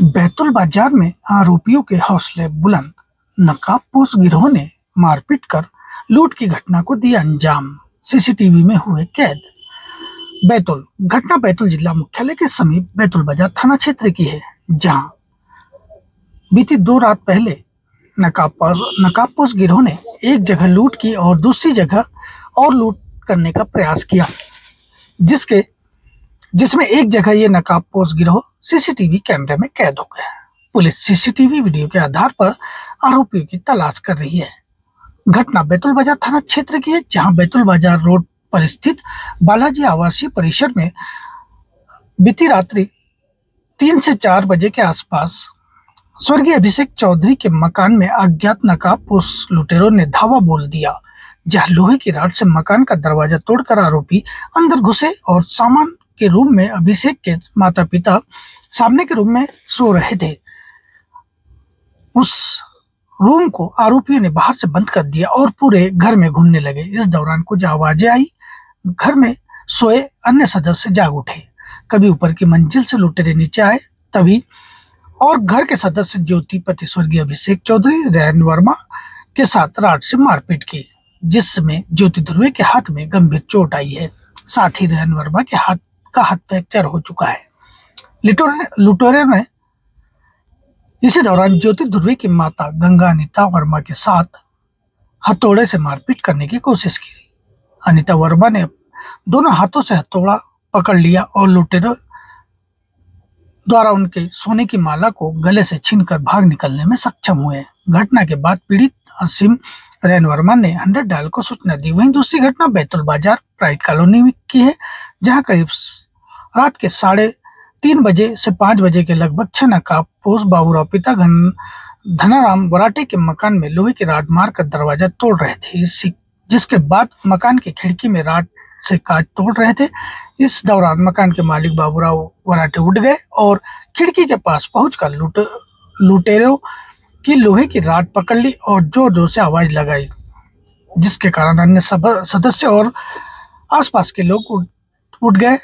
बैतूल बाजार में आरोपियों के हौसले बुलंद, नकाबपोश गिरोह ने मारपीट कर लूट की घटना को दिया अंजाम, सीसीटीवी में हुए कैद। बैतूल घटना बैतूल जिला मुख्यालय के समीप बैतूल बाजार थाना क्षेत्र की है, जहां बीती 2 रात पहले नकाबपोश गिरोह ने एक जगह लूट की और दूसरी जगह और लूट करने का प्रयास किया, जिसमें एक जगह ये नकाबपोश गिरोह सीसीटीवी कैमरे में कैद हो गया। पुलिस सीसीटीवी वीडियो के आधार पर आरोपियों की तलाश कर रही है। घटना बैतूल बाजार थाना क्षेत्र की है, जहां बैतूल बाजार रोड पर स्थित बालाजी आवासीय परिसर में बीती रात्रि 3 से 4 बजे के आसपास स्वर्गीय अभिषेक चौधरी के मकान में अज्ञात नकाबपोश लुटेरों ने धावा बोल दिया, जहां लोहे की रॉड से मकान का दरवाजा तोड़कर आरोपी अंदर घुसे और सामान के रूम में अभिषेक के माता पिता सामने के रूम में सो रहे थे। उस रूम को आरोपियों ने बाहर से बंद कर दिया और पूरे घर में घूमने लगे। इस दौरान कुछ आवाजें आई, घर में सोए अन्य सदस्य जाग उठे। कभी ऊपर की मंजिल से लुटेरे नीचे आए, तभी और घर के सदस्य ज्योति पति स्वर्गीय अभिषेक चौधरी रैन वर्मा के साथ राड से मारपीट की, जिसमें ज्योति ध्रुवे के हाथ में गंभीर चोट आई है। साथ ही रैन वर्मा के हाथ फ्रैक्चर हो चुका है। लुटेरों ने इसी दौरान ज्योति ध्रुवे की माता गंगा अनिता वर्मा के साथ हथौड़े से मारपीट करने की कोशिश की। अनिता वर्मा ने दोनों हाथों से हथौड़ा पकड़ लिया और लुटेरों द्वारा उनके सोने की माला को गले से छीनकर भाग निकलने में सक्षम हुए। घटना के बाद पीड़ित असीम रैन वर्मा ने 100 डायल को सूचना दी। वहीं दूसरी घटना बैतूल बाजार प्राइड कॉलोनी की है, जहां करीब रात के 3:30 बजे से 5 बजे के लगभग 6 नकाबपोश बाबूराव पिता धनाराम वराटे के मकान में लोहे की रॉड मारकर दरवाजा तोड़ रहे थे, जिसके बाद मकान की खिड़की में रॉड से कांच तोड़ रहे थे। इस दौरान मकान के मालिक बाबूराव वराटे उठ गए और खिड़की के पास पहुंचकर लुटेरों की लोहे की रॉड पकड़ ली और जोर जोर से आवाज लगाई, जिसके कारण अन्य सदस्य और आसपास के लोग उठ गए।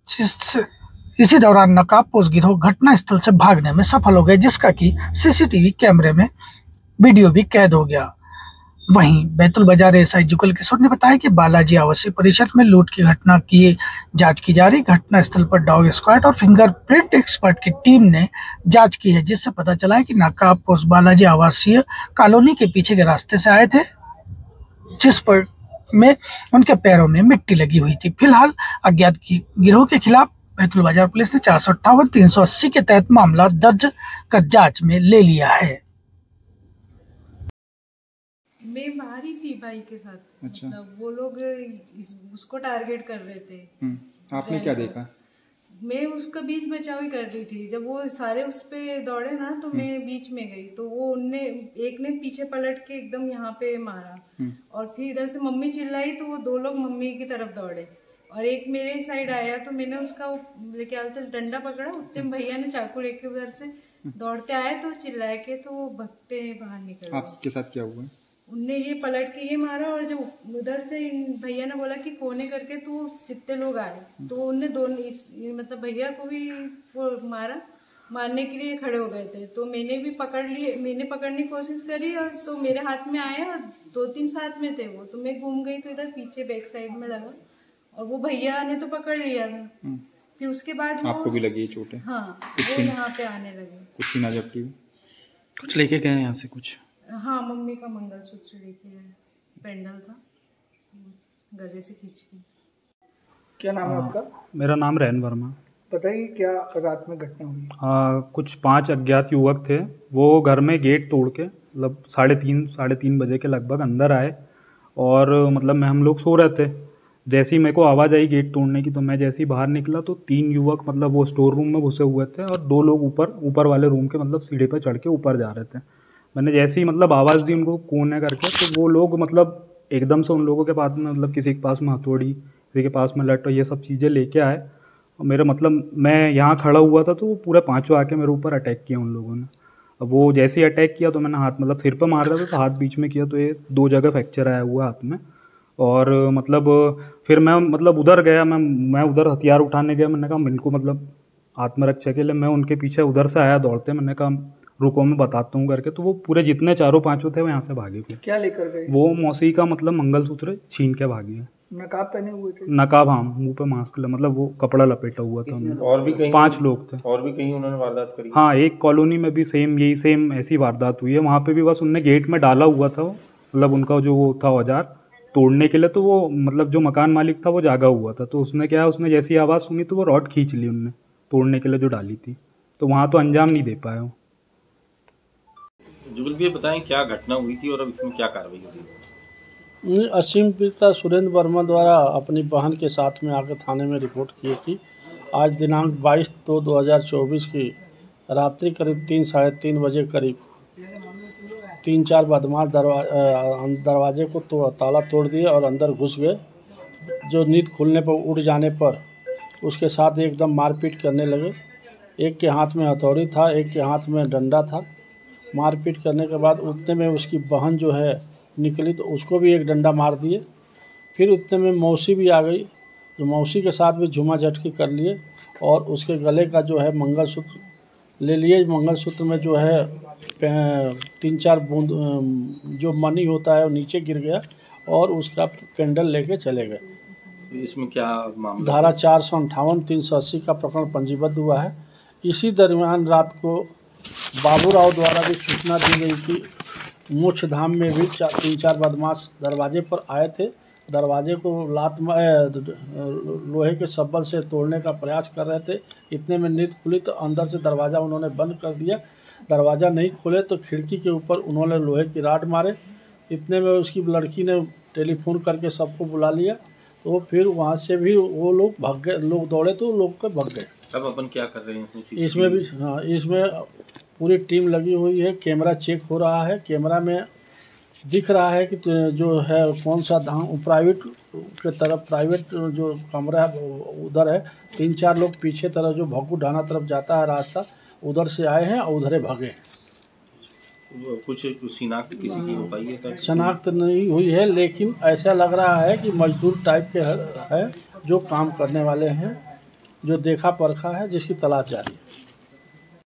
इसी दौरान नकाबपोश गिरोह घटना स्थल से भागने में सफल हो गए, जिसका कि सीसीटीवी कैमरे में वीडियो भी कैद हो गया। वहीं बैतूल बाजार एसआई जुगल किशोर ने बताया कि बालाजी आवासीय परिसर में लूट की घटना की जांच की जा रही। घटना स्थल पर डॉग स्क्वाड और फिंगरप्रिंट एक्सपर्ट की टीम ने जांच की है, जिससे पता चला है कि नकाबपोश बालाजी आवासीय कॉलोनी के पीछे के रास्ते से आए थे, जिस पर में उनके पैरों में मिट्टी लगी हुई थी। फिलहाल अज्ञात गिरोह के खिलाफ बैतूल बाजार पुलिस ने 458 380 के तहत मामला दर्ज कर जांच में ले लिया है। मैं बाहर ही थी भाई के साथ। अच्छा। मतलब वो लोग उसको टारगेट कर रहे थे। आपने क्या देखा? मैं उसका बीच बचाव ही कर रही थी। जब वो सारे उस पे दौड़े ना, तो मैं बीच में गई, तो वो एक ने पीछे पलट के एकदम यहाँ पे मारा और फिर इधर से मम्मी चिल्लाई, तो वो 2 लोग मम्मी की तरफ दौड़े और एक मेरे साइड आया, तो मैंने उसका क्या बोलते डंडा पकड़ा। उतने भैया ने चाकू लेके उधर से दौड़ते आए, तो चिल्लाए के तो वो भगते बाहर निकल गए। आपके साथ क्या हुआ? उनने ये पलट के ये मारा और जब उधर से भैया ने बोला कि कोने करके, तो जितने लोग आए तो उनने दोनों मतलब भैया को भी वो मारने के लिए खड़े हो गए थे। तो मैंने भी मैंने पकड़ने की कोशिश करी और तो मेरे हाथ में आए और 2-3 साथ में थे वो, तो मैं घूम गई, तो इधर पीछे बैक साइड में लगा और वो भैया ने तो पकड़ लिया था। फिर उसके बाद आपको भी लगी चोटें? हाँ, वो यहाँ पे आने लगे। कुछ सीना झपकी? कुछ लेके गए यहाँ से कुछ? हाँ, मम्मी का मंगलसूत्र लेके गए, पेंडल था, गले से खींच के। क्या नाम है आपका? मेरा नाम रैन वर्मा। बताइए क्या रात में घटना हुई? कुछ 5 अज्ञात युवक थे, वो घर में गेट तोड़ के मतलब 3:30 बजे के लगभग अंदर आए और मतलब हम लोग सो रहे थे। जैसे ही मेरे को आवाज़ आई गेट तोड़ने की, तो मैं जैसे ही बाहर निकला तो 3 युवक मतलब वो स्टोर रूम में घुसे हुए थे और 2 लोग ऊपर वाले रूम के मतलब सीढ़ी पर चढ़ के ऊपर जा रहे थे। मैंने जैसे ही मतलब आवाज़ दी उनको कौन है करके, तो वो लोग मतलब एकदम से उन लोगों के पास में मतलब किसी के पास में हथौड़ी, किसी के पास में लठ, ये सब चीज़ें लेके आए और मेरा मतलब मैं यहाँ खड़ा हुआ था, तो वो पूरे 5 आके मेरे ऊपर अटैक किया उन लोगों ने। अब वो जैसे ही अटैक किया तो मैंने हाथ मतलब सिर पर मार रहा था, तो हाथ बीच में किया, तो ये 2 जगह फ्रैक्चर आया हुआ हाथ में। और मतलब फिर मैं मतलब उधर गया, मैं उधर हथियार उठाने गया। मैंने कहा इनको मतलब आत्मरक्षा के लिए। मैं उनके पीछे उधर से आया दौड़ते, मैंने कहा रुको मैं बताता हूँ करके, तो वो पूरे जितने चारों पांचों थे वो यहाँ से भागे। फिर क्या लेकर गए? वो मौसी का मतलब मंगलसूत्र छीन के भागे। नकाब पहने हुए थे? नकाब, हाँ, मुंह पे मास्क मतलब वो कपड़ा लपेटा हुआ था उन्होंने। और भी कहीं 5 लोग थे। और भी कहीं उन्होंने वारदात करी? हाँ, एक कॉलोनी में भी सेम ऐसी वारदात हुई है। वहाँ पे भी बस उनने गेट में डाला हुआ था मतलब उनका जो वो था औजार तोड़ने के लिए, तो वो मतलब जो मकान मालिक था वो जागा हुआ था, तो उसने क्या, उसने जैसी आवाज़ सुनी तो वो रॉड खींच ली उनने तोड़ने के लिए जो डाली थी, तो वहाँ तो अंजाम नहीं दे पाया वो। जुगल भैया बताएं क्या घटना हुई थी और अब इसमें क्या कार्रवाई होगी? असीम पिता सुरेंद्र वर्मा द्वारा अपनी बहन के साथ में आकर थाने में रिपोर्ट की कि आज दिनांक 22/2/2024 की रात्रि करीब 3-3:30 बजे करीब 3-4 बदमाश दरवाजे को ताला तोड़ दिए और अंदर घुस गए। जो नींद खुलने पर उठ जाने पर उसके साथ एकदम मारपीट करने लगे। एक के हाथ में हथौड़ी था, एक के हाथ में डंडा था। मारपीट करने के बाद उतने में उसकी बहन जो है निकली तो उसको भी एक डंडा मार दिए। फिर उतने में मौसी भी आ गई, जो मौसी के साथ भी झूमा झटकी कर लिए और उसके गले का जो है मंगलसूत्र ले लिए। मंगलसूत्र में जो है 3-4 बूंद जो मनी होता है वो नीचे गिर गया और उसका पेंडल लेके चले गए। इसमें क्या मामला? धारा 458 380 का प्रकरण पंजीबद्ध हुआ है। इसी दरमियान रात को बाबूराव द्वारा भी सूचना दी गई कि मोक्ष धाम में भी 3-4 बदमाश दरवाजे पर आए थे। दरवाजे को लोहे के सब्बल से तोड़ने का प्रयास कर रहे थे। इतने में नींद खुली तो अंदर से दरवाज़ा उन्होंने बंद कर दिया। दरवाज़ा नहीं खोले तो खिड़की के ऊपर उन्होंने लोहे की राड मारे। इतने में उसकी लड़की ने टेलीफोन करके सबको बुला लिया, तो फिर वहाँ से भी वो लोग भाग गए। लोग दौड़े तो लोग के भाग गए। अब अपन क्या कर रहे हैं इसमें भी? हाँ, इसमें पूरी टीम लगी हुई है। कैमरा चेक हो रहा है। कैमरा में दिख रहा है कि जो है कौन सा प्राइवेट के तरफ, प्राइवेट जो कमरा है उधर है। 3-4 लोग पीछे तरफ जो भक्कू ढाना तरफ जाता है रास्ता, उधर से आए हैं और उधर भागे। कुछ शिनाख्त किसी की हो पाई है? शनाख्त नहीं हुई है, लेकिन ऐसा लग रहा है कि मजदूर टाइप के है जो काम करने वाले हैं, जो देखा परखा है, जिसकी तलाश जारी है।